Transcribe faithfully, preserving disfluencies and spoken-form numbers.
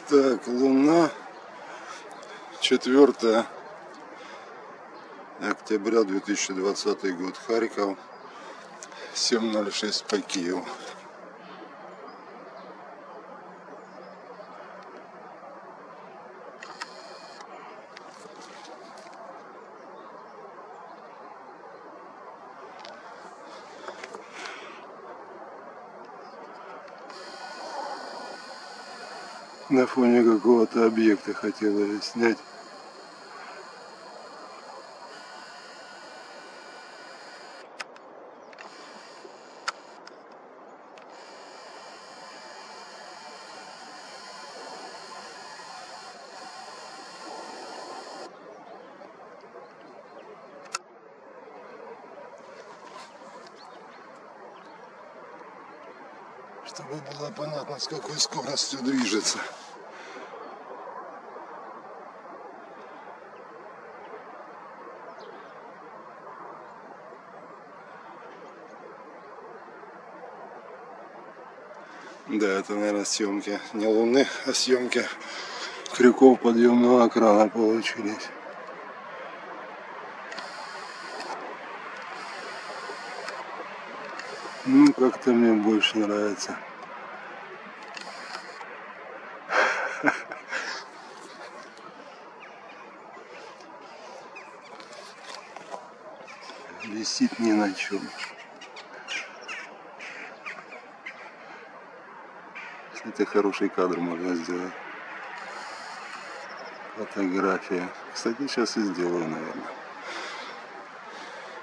Так, Луна, четвёртое октября две тысячи двадцатый год, Харьков, семь ноль шесть по Киеву. На фоне какого-то объекта хотела я снять. Чтобы было понятно, с какой скоростью движется. Да, это, наверное, съемки не Луны, а съемки крюков подъемного крана получились. Ну, как-то мне больше нравится. Висит ни на чем. Кстати, хороший кадр можно сделать. Фотография. Кстати, сейчас и сделаю, наверное.